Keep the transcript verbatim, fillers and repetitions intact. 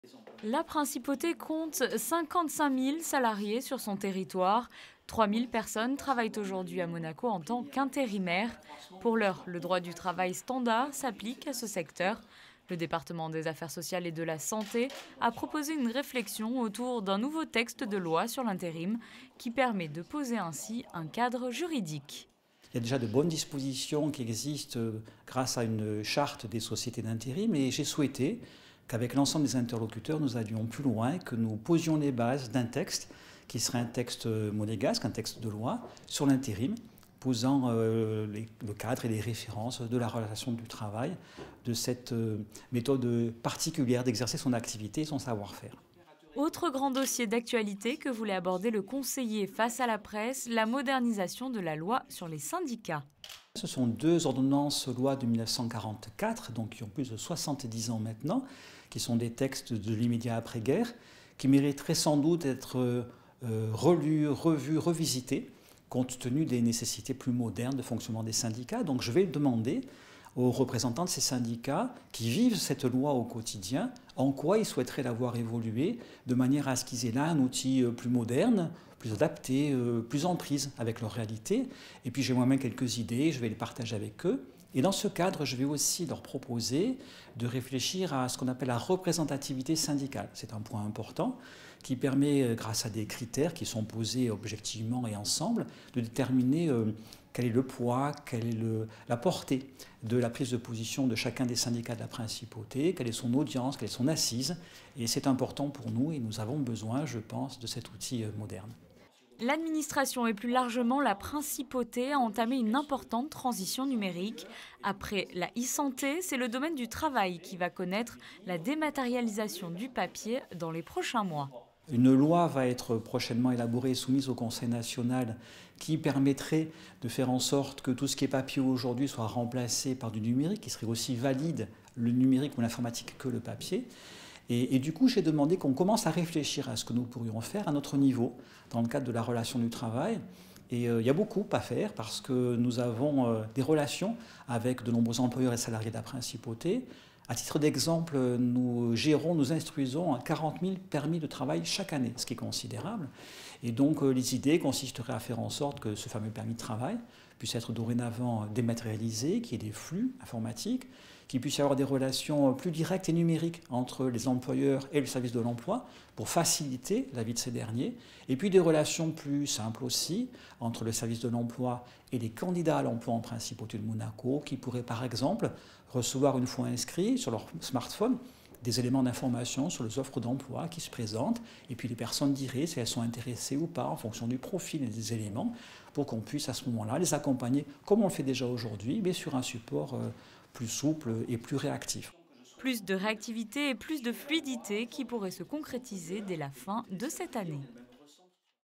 La principauté compte cinquante-cinq mille salariés sur son territoire. trois mille personnes travaillent aujourd'hui à Monaco en tant qu'intérimaires. Pour l'heure, le droit du travail standard s'applique à ce secteur. Le département des Affaires sociales et de la Santé a proposé une réflexion autour d'un nouveau texte de loi sur l'intérim qui permet de poser ainsi un cadre juridique. Il y a déjà de bonnes dispositions qui existent grâce à une charte des sociétés d'intérim et j'ai souhaité qu'avec l'ensemble des interlocuteurs, nous allions plus loin, que nous posions les bases d'un texte qui serait un texte monégasque, un texte de loi sur l'intérim, posant euh, les, le cadre et les références de la relation du travail, de cette euh, méthode particulière d'exercer son activité et son savoir-faire. Autre grand dossier d'actualité que voulait aborder le conseiller face à la presse, la modernisation de la loi sur les syndicats. Ce sont deux ordonnances loi de mille neuf cent quarante-quatre, donc qui ont plus de soixante-dix ans maintenant, qui sont des textes de l'immédiat après-guerre, qui mériteraient sans doute d'être euh, relus, revus, revisités, compte tenu des nécessités plus modernes de fonctionnement des syndicats. Donc je vais demander aux représentants de ces syndicats qui vivent cette loi au quotidien, en quoi ils souhaiteraient la voir évoluer, de manière à ce qu'ils aient là un outil plus moderne, plus adapté, plus en prise avec leur réalité. Et puis j'ai moi-même quelques idées, je vais les partager avec eux. Et dans ce cadre, je vais aussi leur proposer de réfléchir à ce qu'on appelle la représentativité syndicale. C'est un point important qui permet, grâce à des critères qui sont posés objectivement et ensemble, de déterminer euh, quel est le poids, quelle est le, la portée de la prise de position de chacun des syndicats de la principauté, quelle est son audience, quelle est son assise. Et c'est important pour nous et nous avons besoin, je pense, de cet outil moderne. L'administration et plus largement la principauté a entamé une importante transition numérique. Après la e-santé, c'est le domaine du travail qui va connaître la dématérialisation du papier dans les prochains mois. Une loi va être prochainement élaborée et soumise au Conseil national qui permettrait de faire en sorte que tout ce qui est papier aujourd'hui soit remplacé par du numérique, qui serait aussi valide le numérique ou l'informatique que le papier. Et, et du coup, j'ai demandé qu'on commence à réfléchir à ce que nous pourrions faire à notre niveau, dans le cadre de la relation du travail. Et euh, il y a beaucoup à faire parce que nous avons euh, des relations avec de nombreux employeurs et salariés de la principauté. À titre d'exemple, nous gérons, nous instruisons quarante mille permis de travail chaque année, ce qui est considérable. Et donc les idées consisteraient à faire en sorte que ce fameux permis de travail puisse être dorénavant dématérialisé, qu'il y ait des flux informatiques, qu'il puisse y avoir des relations plus directes et numériques entre les employeurs et le service de l'emploi pour faciliter la vie de ces derniers, et puis des relations plus simples aussi entre le service de l'emploi et les candidats à l'emploi en principauté de Monaco, qui pourraient par exemple recevoir une fois inscrits sur leur smartphone des éléments d'information sur les offres d'emploi qui se présentent, et puis les personnes diraient si elles sont intéressées ou pas en fonction du profil et des éléments, pour qu'on puisse à ce moment-là les accompagner, comme on le fait déjà aujourd'hui, mais sur un support plus souple et plus réactif. Plus de réactivité et plus de fluidité qui pourrait se concrétiser dès la fin de cette année.